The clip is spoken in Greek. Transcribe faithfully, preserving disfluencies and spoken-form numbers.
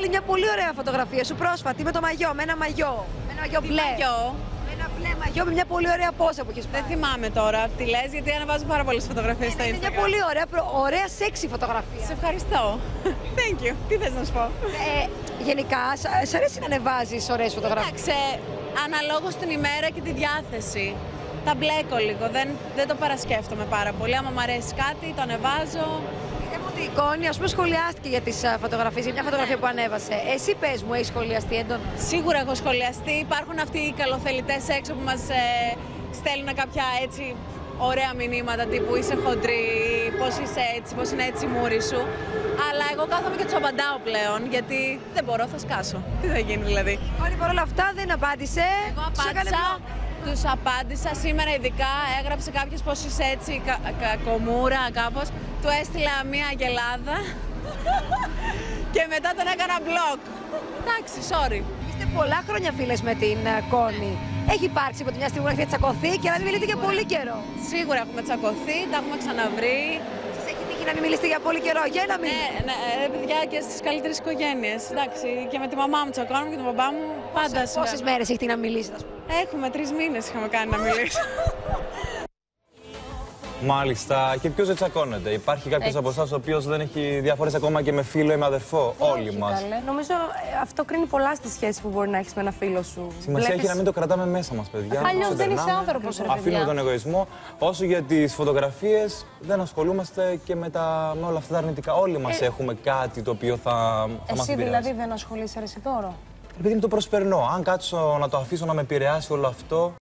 βγάλει μια πολύ ωραία φωτογραφία σου πρόσφατη με το μαγιό, με ένα μαγιό. Με ένα μαγιό μπλε. Μαγιό. Με ένα μπλε μαγιό με μια πολύ ωραία πόσα που έχεις πάρει. Δεν θυμάμαι τώρα τι λες, γιατί ανεβάζω πάρα πολλές φωτογραφίες Ναι, στο ναι, είναι Instagram. μια πολύ ωραία, προ- ωραία σεξι φωτογραφία. Σε ευχαριστώ. Thank you. Τι θες να σου πω. Ε, γενικά, σ' σ' αρέσει να ανεβάζεις ωραίες φωτογραφίες. Εντάξει, αναλόγως την ημέρα και τη διάθεση. Τα μπλέκω λίγο, δεν, δεν το παρασκέφτομαι πάρα πολύ. Άμα μου αρέσει κάτι, το ανεβάζω. Είδαμε ότι η Κόνη, ας πούμε, σχολιάστηκε για τις α, φωτογραφίες, για μια φωτογραφία που ανέβασε. Εσύ πες μου, έχει σχολιαστεί έντονα? Σίγουρα έχω σχολιαστεί. Υπάρχουν αυτοί οι καλοθελητές έξω που μας ε, στέλνουν κάποια έτσι ωραία μηνύματα τύπου είσαι χοντρή, πώς είσαι έτσι, πώς είναι έτσι η μούρη σου. Αλλά εγώ κάθομαι και τους απαντάω πλέον, γιατί δεν μπορώ, θα σκάσω. Τι θα γίνει δηλαδή. Η Κόνη παρόλα αυτά δεν απάντησε. Εγώ Σου έκανε απάντησα, blog. τους απάντησα σήμερα ειδικά, έγραψε κάποιος πώς είσαι έτσι, κα, κακομούρα κάπως. Του έστειλα μία αγελάδα και μετά τον έκανα blog. Εντάξει, sorry. Είστε πολλά χρόνια φίλες με την α, Κόνη. Έχει υπάρξει από τη μια στιγμή που έχετε τσακωθεί και να μην μιλείτε για πολύ καιρό. Σίγουρα έχουμε τσακωθεί, τα έχουμε ξαναβρει. Σας έχει τύχει να μην μιλήσετε για πολύ καιρό? Για να μην. Ναι, ναι, ρε παιδιά, και στις καλύτερες οικογένειες. Εντάξει, και με τη μαμά μου τσακώνουμε και τον μπαμπά μου πάντα. Πόσες μέρες έχει τύχει να μιλήσετε, ας πούμε? Έχουμε τρεις μήνες είχαμε κάνει να μιλήσουμε. Μάλιστα. Και ποιος δεν τσακώνεται? Υπάρχει κάποιος από εσάς ο οποίος δεν έχει διαφορές ακόμα και με φίλο ή με αδερφό? Όλοι Όχι, μας. καλέ. Νομίζω ε, αυτό κρίνει πολλά στη σχέση που μπορεί να έχεις με ένα φίλο σου. Σημασία Βλέπεις- έχει να μην το κρατάμε μέσα μας, παιδιά. Αλλιώς Το δεν είσαι ξεπερνάμε, άνθρωπος, ρε παιδιά. αφήνουμε τον εγωισμό. Όσο για τις φωτογραφίες, δεν ασχολούμαστε και με, τα, με όλα αυτά τα αρνητικά. Όλοι μας Ε, έχουμε κάτι το οποίο θα, θα μας Εσύ επηρεάσει. δηλαδή δεν ασχολείσαι ρε εσύ τώρα? Επειδή μου το προσπερνώ. Αν κάτσω να το αφήσω να με επηρεάσει όλο αυτό.